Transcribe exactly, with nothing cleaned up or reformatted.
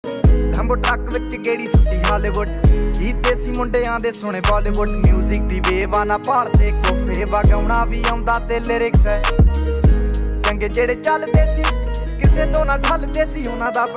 ਲੰਬੋ truck ਵਿੱਚ ਗੇੜੀ ਸੁੱਟੀ Hollywood ਜੀ ਦੇਸੀ ਮੁੰਡਿਆਂ ਦੇ ਸੁਣੇ ਬਾਲੀਵੁੱਡ ਮਿਊਜ਼ਿਕ ਦੀ ਵੇਵ ਆ ਨਾ ਭਾਲਦੇ ਕੋਫੇ ਵਗਾਉਣਾ ਵੀ ਆਉਂਦਾ ਤੇ ਲਿਰਿਕਸ ਹੈ ਚੰਗੇ ਜਿਹੜੇ ਚੱਲਦੇ ਸੀ ਕਿਸੇ ਤੋਂ ਨਾ ਠੱਲਦੇ ਸੀ ਉਹਨਾਂ ਦਾ